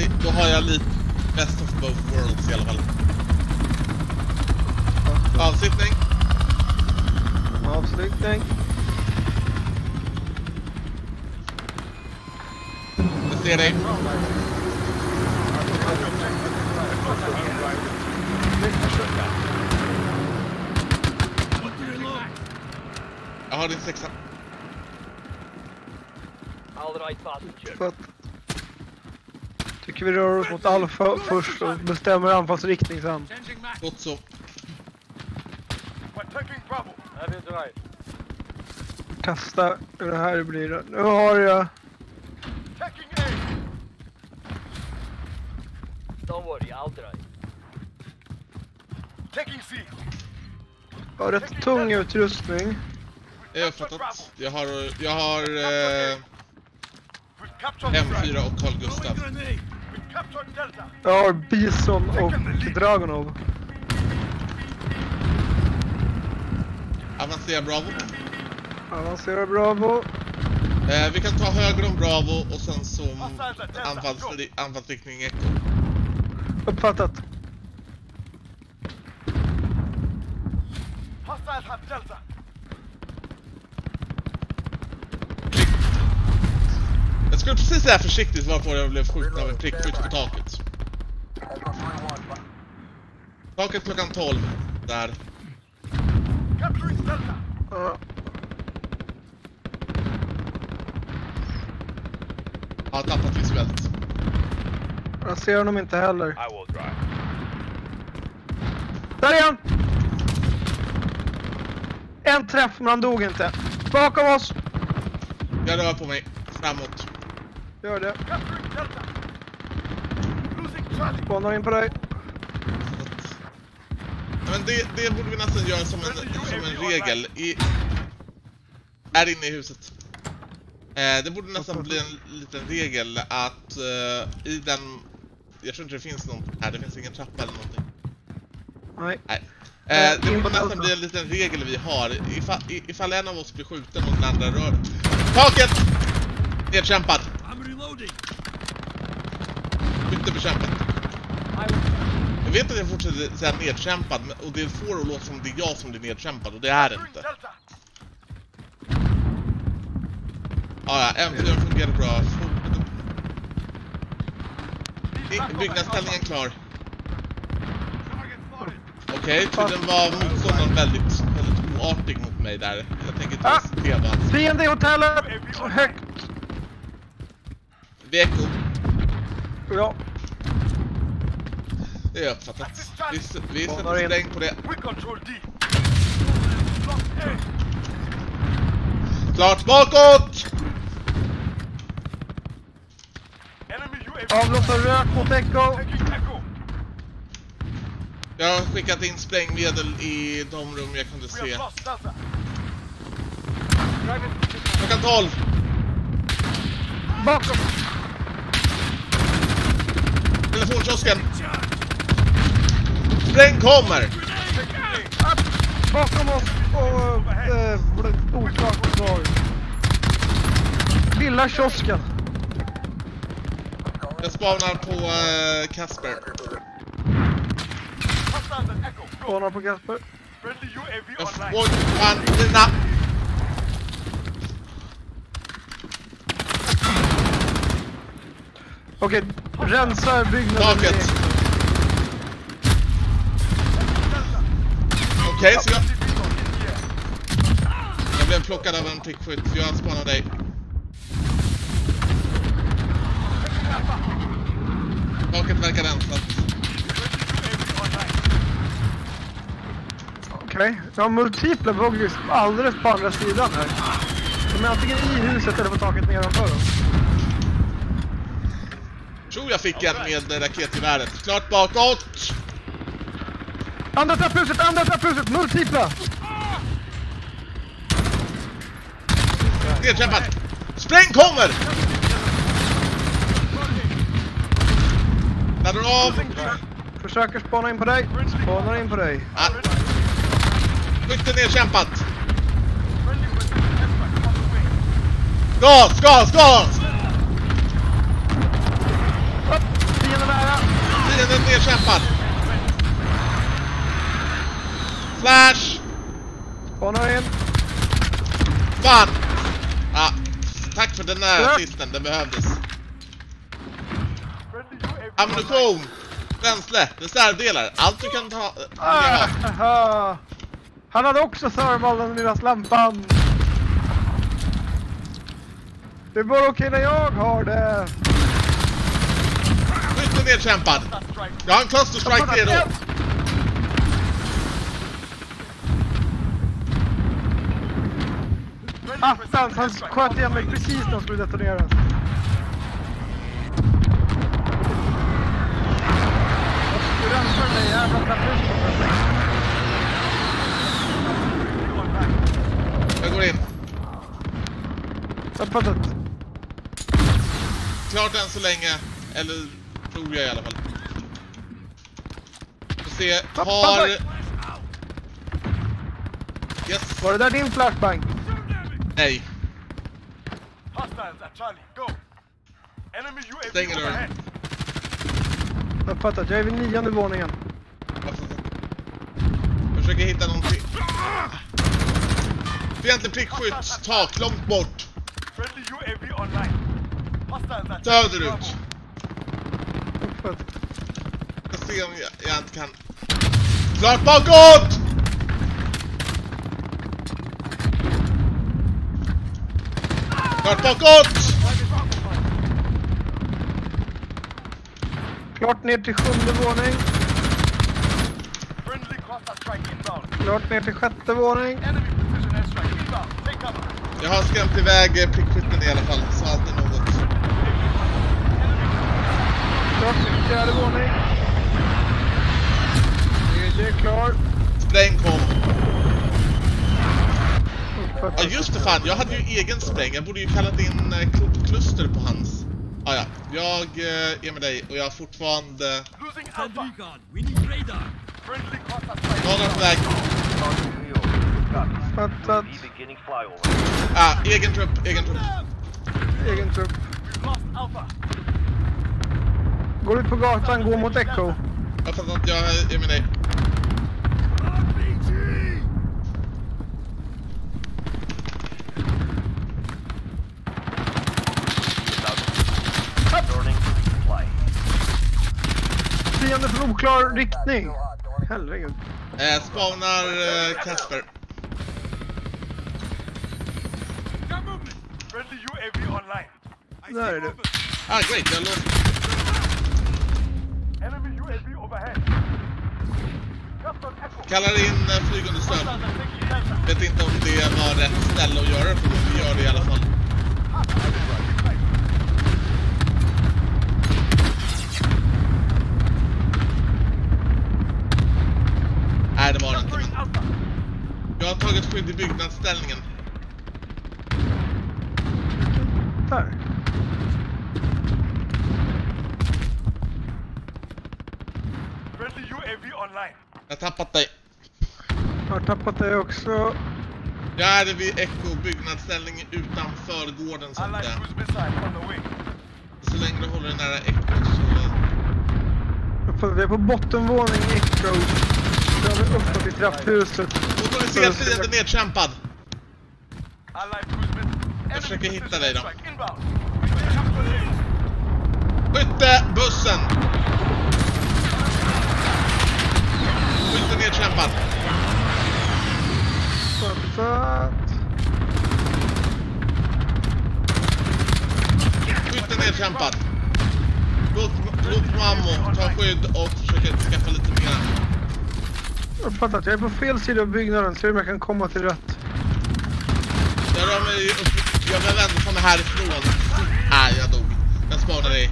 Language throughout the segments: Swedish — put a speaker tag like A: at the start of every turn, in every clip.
A: då har jag lite best of both worlds i alla fall. Avsittning.
B: Avslutning.
A: Jag ser dig. Jag har din sexa.
B: Tycker vi rör oss mot alfa först och bestämmer anfallsriktning sen.
A: Gott så.
B: Testa hur det här blir. Nu har jag... Jag har rätt tung utrustning.
A: Jag har fattat. Jag har M4 och Carl Gustav.
B: Jag har Bison och Dragonov.
A: Avancera Bravo.
B: Avancera Bravo.
A: Vi kan ta höger om Bravo och sen så anfallsriktning Echo.
B: Uppfattat.
A: Jag skulle precis säga försiktigt varför jag blev skjuten av en prickskytt på taket. Taket klockan 12. Där. Jag har tappat visuellt.
B: Jag ser honom inte heller. Där är han! En träff men han dog inte. Bakom oss!
A: Jag rör på mig. Framåt.
B: Gör det. Spånar in på dig.
A: Men det borde vi nästan göra som en regel. Är inne i huset. Det borde nästan bli en liten regel att i den... Jag tror inte det finns någon här. Det finns ingen trappa eller någonting.
B: Nej.
A: Det borde nästan bli en liten regel vi har. Ifall en av oss blir skjuten och den andra rör. Taket! Nedkämpad. Skytte bekämpad. Jag vet att jag fortsätter säga nedkämpad. Och det får att låta som det är jag som blir nedkämpad. Och det är det inte. Ja, M4 fungerar bra. Byggnadsställningen klar. Okej, tydligen var motståndaren väldigt oartig mot mig där. Jag tänker inte se vad han...
B: Fiende i hotellet! Högt!
A: Veko.
B: Ja.
A: Det är uppfattat. Vi sätter spräng på det. Klart bakåt!
B: Avlossar rök mot Echo.
A: Jag har skickat in sprängmedel i de rum jag kunde se. Klockan 12.
B: Bakom.
A: Telefonkiosken. Spräng kommer.
B: Bakom oss och oklart kvar. Lilla kiosken.
A: Jag spawnar på Kasper.
B: Spawnar på Kasper.
A: Jag får fan
B: Okej, rensar byggnaden.
A: taket. Okej, så jag blev plockad av en prickskytt. Jag spanar dig. Taket verkar rensat.
B: Okej, jag har multipla boggers alldeles på andra sidan här. De är antingen i huset eller på taket nedanför oss.
A: Tror jag fick en med raketgeväret. Klart bakåt!
B: Andra trapphuset, multipla!
A: Nedkämpad! Spräng kommer! Laddar av!
B: Försöker spana in på dig. Spanar in på dig.
A: Skytten nedkämpat! Gas! är nedkämpad. Flash!
B: Spanar in.
A: Fan! Ah, tack för den här assisten, det behövdes. Ammunition! Bränsle, reservdelar, allt du kan ta.
B: Han hade också thermal, den lilla slampan. Det är bara okej när jag har det.
A: Skjut nedkämpad. Jag har en cluster strike redo.
B: Attans, han sköt igen mig precis när han skulle detonera. Du rensar mig jävla trappus.
A: Jag går in.
B: Uppfattat.
A: Klart än så länge. Eller tror jag i alla fall. Får se. Har... Yes.
B: Var det där din flashbang?
A: Nej.
C: Stänger dörren.
B: Uppfattat, jag är vid 9:e våningen.
A: Jag försöker hitta någonting. Fientlig prickskytt, tak, långt bort. Söderut.
B: Uppfattat.
A: Jag ska se om jag inte kan. Klart bakåt! Klart bakåt!
B: Klart ner till 7:e våning. Klart ner till 6:e våning.
A: Jag har skrämt iväg prickskytten i alla fall, så alltid något.
B: Klart ner till 4:e våning. Det är klar.
A: Spräng kom.
B: Uppfattat.
A: Ja just det, fan, jag hade ju egen spräng. Jag borde ju kallat in kluster på hans. Ah, ja, jag är med dig och jag har fortfarande... Någon på väg.
B: Uppfattat.
A: Egen trupp, egen trupp.
B: Egen trupp. Går ut på gatan, gå mot Echo.
A: Jag fattar att jag är med dig.
B: Fiende från oklar riktning. Herregud.
A: Spawnar Kasper.
B: Där är det.
A: Great, jag låst. Kallar in flygunderstöd. Vet inte om det var rätt ställe att göra det på, men vi gör det i alla fall. Nej, det var det inte. Men jag har tagit skydd i byggnadsställningen.
B: Där.
A: Jag har tappat dig.
B: Jag har tappat det också.
A: Jag är vid Echo byggnadsställningen utanför gården så att så länge du håller dig nära Echo så...
B: Vi är på bottenvåning i Echo. Så är vi uppåt i trapphuset.
A: Motoriserad fiende nedkämpad. Jag försöker hitta dig då. Skytte bussen! Skytte nedkämpad.
B: Uppfattat.
A: Skytte nedkämpad. Låt mammo ta skydd och försöka skaffa lite mer.
B: Uppfattat, jag är på fel sida av byggnaden. Se om jag kan komma till rätt.
A: Jag rör mig upp. Jag vill vända från det härifrån. Jag dog. Jag spanar dig.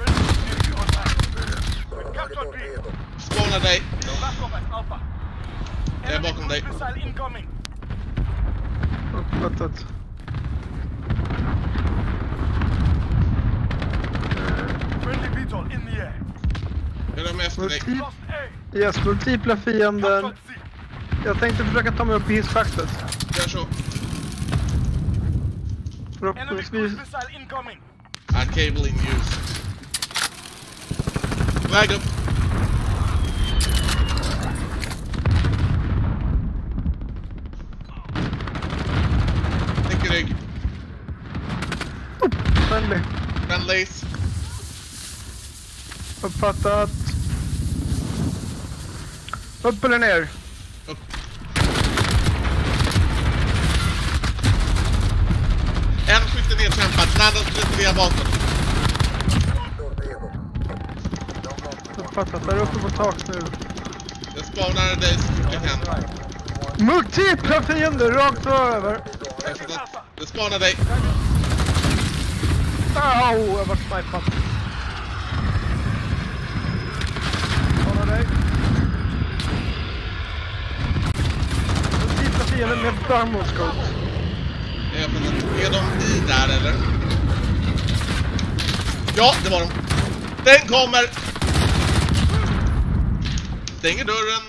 A: Spanar dig. Jag är bakom dig.
B: Uppfattat.
A: Jag rör mig efter dig.
B: Yes, multipla fienden. Jag tänkte försöka ta mig upp i hisschaktet.
A: Gör så.
B: Förhoppningsvis.
A: Cable in use. Väg upp. Tänk rygg.
B: Friendly.
A: Friendlies.
B: Uppfattat. Upp eller ner?
A: Upp. En skytte nedkämpad, den andra retirera vapen.
B: Uppfattat, där uppe på tak nu.
A: Jag spawnar dig så fort jag kan.
B: Multipla fiender rakt över.
A: Jag spawnar dig.
B: Au, jag var snipad. Spawnar dig. Multipla fiender med thermoscope.
A: Är de i där eller? Ja, det var de. Den kommer! Stänger dörren.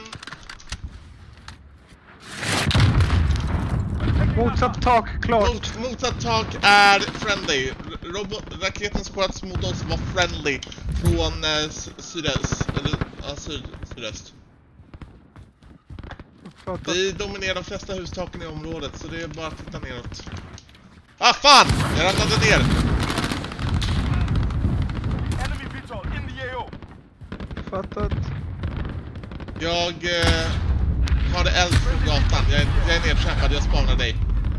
B: Motsatt tak, klart.
A: Motsatt tak är friendly. Raketen sköts mot oss var friendly. Från sydöst. Eller, ja, sydöst. Vi dominerar de flesta hustaken i området, så det är bara att titta neråt. Ah, fan! Jag ramlade ner.
B: Fattat.
A: Jag har det eld från gatan. Jag är nedkämpad, jag spawnar dig.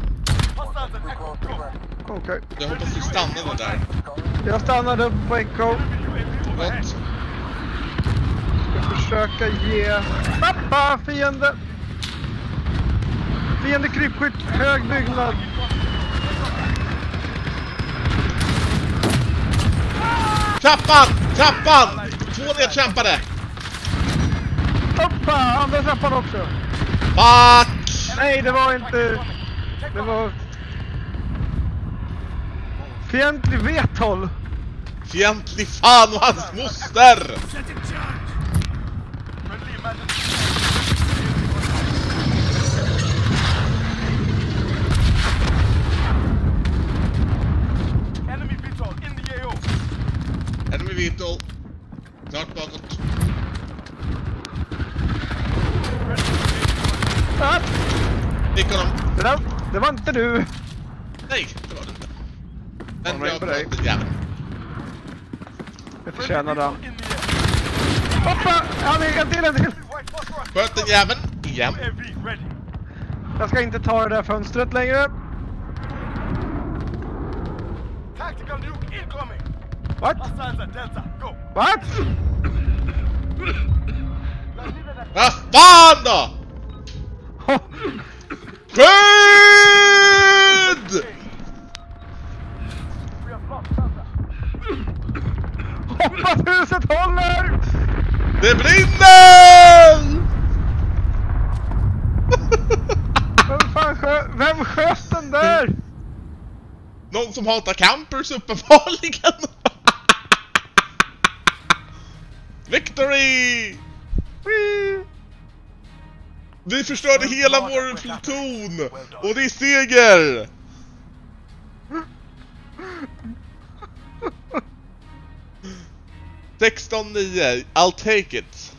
B: Okej.
A: Jag hoppas du stannade där.
B: Jag stannade på Echo.
A: Gott.
B: Ska försöka ge... Pappa, fiende! Fiende krypskytt, hög byggnad.
A: Trappan! Trappan! 2 nedkämpade!
B: Hoppa! Andra trappan också.
A: Fuck!
B: Nej, det var inte... Det var... Fientlig vethåll.
A: Fientlig fan och hans moster! Enemy vehicle. Klart bakåt.
B: Ah,
A: Fick honom.
B: det var inte du.
A: Nej, det var det inte. Men
B: Kom
A: jag
B: in på dig.
A: sköt den jäveln.
B: Jag förtjänar den. Hoppa! En till.
A: Sköt den jäveln. Igen.
B: Jag ska inte ta det där fönstret längre. What? What?
A: Vad fan då? Skydd!
B: Hoppas huset håller!
A: Det brinner!
B: Vem sköt den där?
A: Någon som hatar campers uppenbarligen. Victory! Vi förstörde hela vår pluton och det är seger! $16-9, I'll take it.